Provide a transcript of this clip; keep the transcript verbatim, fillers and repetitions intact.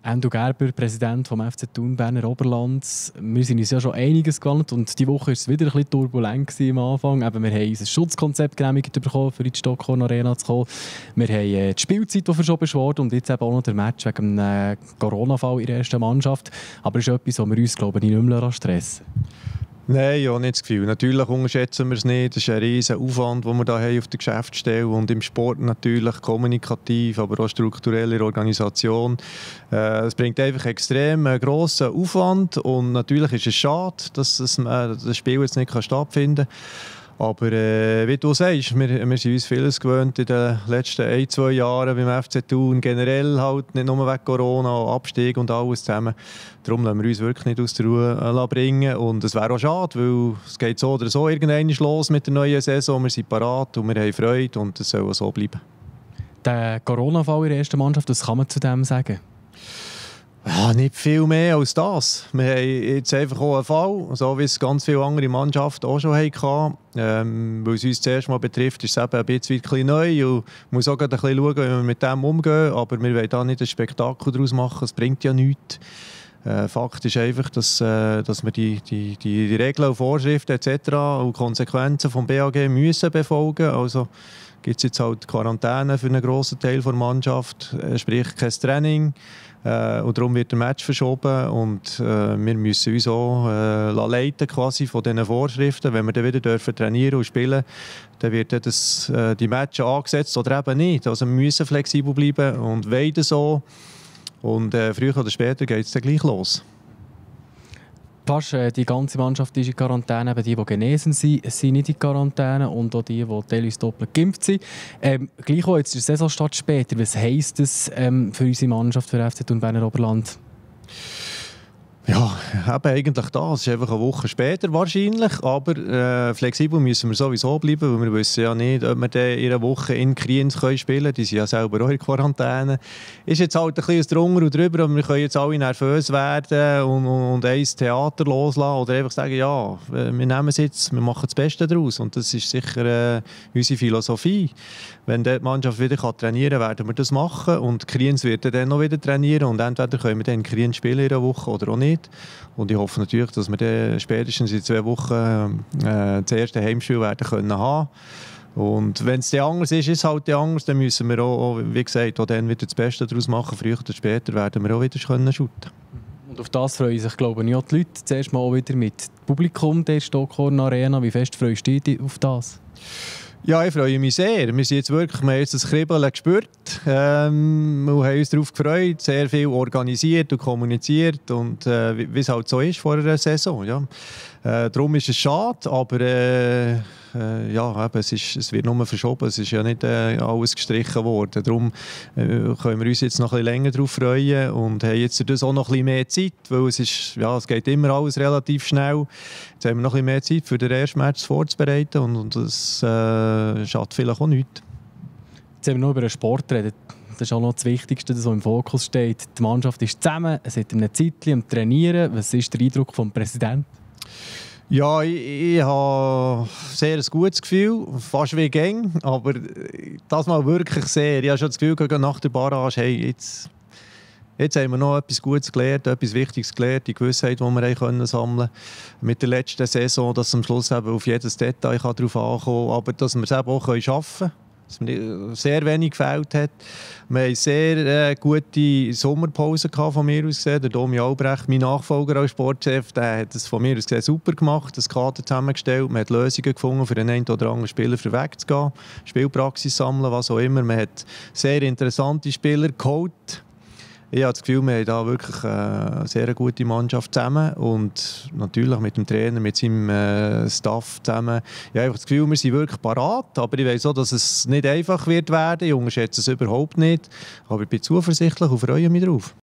Endo Gerber, Präsident des F C Thun Berner Oberland. Wir sind uns ja schon einiges gewandt und diese Woche war es wieder ein bisschen turbulent am Anfang. Eben, wir haben unser Schutzkonzept genehmigt bekommen, für in die Stockhorn Arena zu kommen. Wir haben äh, die Spielzeit, die verschoben wurde und jetzt eben auch noch der Match wegen einem äh, Corona-Fall in der ersten Mannschaft. Aber es ist etwas, was wir uns, glaube ich, nicht mehr stressen lassen. Nein, ja, nicht das Gefühl. Natürlich unterschätzen wir es nicht. Das ist ein riesen Aufwand, den wir da haben auf der Geschäftsstelle und im Sport natürlich kommunikativ, aber auch strukturell in der Organisation. Äh, es bringt einfach extrem einen grossen Aufwand und natürlich ist es schade, dass das, äh, das Spiel jetzt nicht stattfinden kann. Aber äh, wie du sagst, wir, wir sind uns vieles gewöhnt in den letzten ein, zwei Jahren beim F C Thun. Generell halt, nicht nur wegen Corona, Abstieg und alles zusammen. Darum lassen wir uns wirklich nicht aus der Ruhe äh, bringen. Und es wäre auch schade, weil es geht so oder so irgendwann los mit der neuen Saison. Wir sind parat und wir haben Freude und es soll auch so bleiben. Der Corona-Fall in der ersten Mannschaft, was kann man zu dem sagen? Ja, nicht viel mehr als das. Wir haben jetzt einfach auch einen Fall, so wie es ganz viele andere Mannschaften auch schon hatten. Ähm, weil es uns zuerst mal betrifft, ist es eben ein bisschen neu und man muss auch ein bisschen schauen, wie wir mit dem umgehen. Aber wir wollen da nicht ein Spektakel daraus machen, es bringt ja nichts. Äh, Fakt ist einfach, dass, äh, dass wir die, die, die, die Regeln und Vorschriften et cetera und Konsequenzen vom B A G müssen befolgen. Also gibt es jetzt halt Quarantäne für einen grossen Teil der Mannschaft, äh, sprich kein Training. Äh, und darum wird der Match verschoben und äh, wir müssen uns auch äh, leiten quasi von diesen Vorschriften. Wenn wir dann wieder dürfen trainieren und spielen, dann wird dann das, äh, die Matches angesetzt oder eben nicht. Also wir müssen flexibel bleiben und wollen so. Und äh, früher oder später geht es dann gleich los. Fast äh, die ganze Mannschaft ist in Quarantäne. Eben die, die genesen sind, sind nicht in Quarantäne. Und auch die, die teilweise doppelt geimpft sind. Ähm, gleich auch jetzt der Saisonstart später. Was heisst das ähm, für unsere Mannschaft, für F C Thun Berner Oberland? Ja, eben eigentlich das. Es ist einfach eine Woche später wahrscheinlich. Aber äh, flexibel müssen wir sowieso bleiben, weil wir wissen ja nicht, ob wir in einer Woche in Kriens spielen können. Die sind ja selber auch in Quarantäne. Ist jetzt halt ein bisschen drunter und drüber, aber wir können jetzt alle nervös werden und, und, und ein Theater loslassen oder einfach sagen, ja, wir nehmen es jetzt, wir machen das Beste daraus. Und das ist sicher äh, unsere Philosophie. Wenn die Mannschaft wieder kann trainieren kann, werden wir das machen. Und Kriens wird dann noch wieder trainieren. Und entweder können wir dann in Kriens spielen in einer Woche oder auch nicht. Und ich hoffe natürlich, dass wir dann spätestens in zwei Wochen äh, das erste Heimspiel werden können haben. Und wenn es dann anders ist, ist es halt anders. Dann müssen wir auch, wie gesagt, auch dann wieder das Beste daraus machen. Früher oder später werden wir auch wieder können shooten. Und auf das freuen sich, glaube ich, auch die Leute. Zuerst mal auch wieder mit Publikum der Stockhorn Arena. Wie fest freust du dich auf das? Ja, ich freue mich sehr. Wir sind jetzt wirklich, wir haben jetzt das Kribbeln gespürt ähm, und haben uns darauf gefreut, sehr viel organisiert und kommuniziert und äh, wie es halt so ist vor einer Saison. Ja. Äh, darum ist es schade, aber äh, äh, ja, eben, es, ist, es wird nur verschoben, es ist ja nicht äh, alles gestrichen worden. Darum äh, können wir uns jetzt noch ein bisschen länger darauf freuen und haben jetzt das auch noch ein bisschen mehr Zeit, weil es, ist, ja, es geht immer alles relativ schnell. Jetzt haben wir noch ein bisschen mehr Zeit, für den ersten Match vorzubereiten und, und das äh, schadet vielleicht auch nichts. Jetzt haben wir noch über den Sport reden. Das ist auch noch das Wichtigste, das im Fokus steht. Die Mannschaft ist zusammen, es hat eine Zeit am Trainieren. Was ist der Eindruck vom Präsidenten? Ja, ich, ich habe sehr ein gutes Gefühl, fast wie Gang, aber das mal wirklich sehr. Ich habe schon das Gefühl, nach der Barrage, hey, jetzt, jetzt haben wir noch etwas Gutes gelernt, etwas Wichtiges gelernt, die Gewissheit, die wir können sammeln konnten mit der letzten Saison, dass es am Schluss eben auf jedes Detail darauf ankommen kann, aber dass wir es eben auch schaffen können. Dass mir sehr wenig gefällt hat. Wir hatten eine sehr äh, gute Sommerpause gehabt, von mir aus gesehen. Der Domi Albrecht, mein Nachfolger als Sportchef, der hat es von mir aus gesehen super gemacht, das Kader zusammengestellt. Man hat Lösungen gefunden, für den einen oder anderen Spieler vorwegzugehen, Spielpraxis sammeln, was auch immer. Man hat sehr interessante Spieler geholt. Ich habe das Gefühl, wir haben da wirklich eine sehr gute Mannschaft zusammen und natürlich mit dem Trainer, mit seinem äh, Staff zusammen. Ich habe das Gefühl, wir sind wirklich parat, aber ich weiß auch, dass es nicht einfach wird werden. Ich unterschätze es überhaupt nicht, aber ich bin zuversichtlich und freue mich darauf.